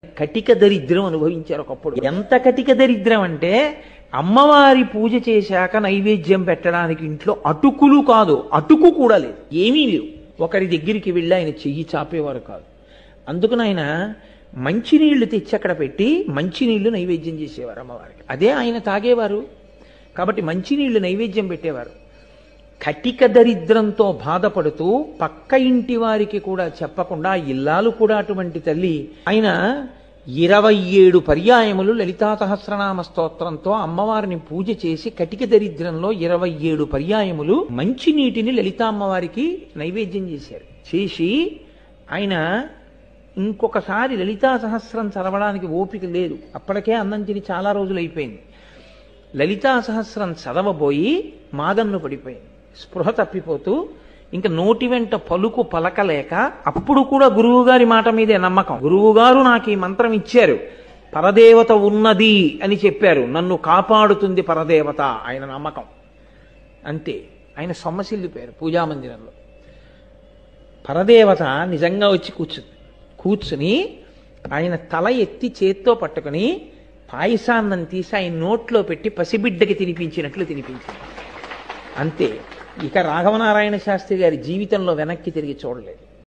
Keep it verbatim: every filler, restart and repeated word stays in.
కటిక దరిద్రం అనుభవించారు ఒకప్పుడు. ఎంత కటిక దరిద్రం అంటే అమ్మవారి పూజ చేశాక నైవేద్యం పెట్టడానికి ఇంట్లో అటుకులు కాదు, అటుకు కూడా లేదు, ఏమీ లేవు. ఒకరి దగ్గరికి వెళ్ళి ఆయన చెయ్యి చాపేవారు కాదు. అందుకని ఆయన మంచినీళ్లు తెచ్చి అక్కడ పెట్టి మంచినీళ్లు నైవేద్యం చేసేవారు అమ్మవారికి. అదే ఆయన తాగేవారు. కాబట్టి మంచినీళ్లు నైవేద్యం పెట్టేవారు. కటిక దరిద్రంతో బాధపడుతూ పక్క ఇంటి వారికి కూడా చెప్పకుండా, ఇల్లాలు కూడా అటువంటి తల్లి, ఆయన ఇరవై ఏడు పర్యాయములు లలితా సహస్రనామ స్తోత్రంతో అమ్మవారిని పూజ చేసి కటిక దరిద్రంలో ఇరవై ఏడు పర్యాయములు మంచి నీటిని లలితా అమ్మవారికి నైవేద్యం చేశారు. చేసి ఆయన ఇంకొకసారి లలితా సహస్రం చదవడానికి ఓపిక లేదు, అప్పటికే అన్నం తిని చాలా రోజులు అయిపోయింది. లలితా సహస్రం చదవబోయి మాదన్ను పడిపోయింది, స్పృహ తప్పిపోతూ ఇంకా నోటి వెంట పలుకు పలకలేక, అప్పుడు కూడా గురువుగారి మాట మీదే నమ్మకం. గురువుగారు నాకు ఈ మంత్రం ఇచ్చారు, పరదేవత ఉన్నది అని చెప్పారు, నన్ను కాపాడుతుంది పరదేవత, ఆయన నమ్మకం అంతే. ఆయన సొమ్మసిల్లిపోయారు పూజామందిరంలో. పరదేవత నిజంగా వచ్చి కూర్చుంది. కూర్చుని ఆయన తల ఎత్తి చేత్తో పట్టుకుని పాయసాన్నం తీసి ఆయన నోట్లో పెట్టి పసిబిడ్డకి తినిపించినట్లు తినిపించింది అంతే. ఇక రాఘవనారాయణ శాస్త్రి గారి జీవితంలో వెనక్కి తిరిగి చూడలేదు.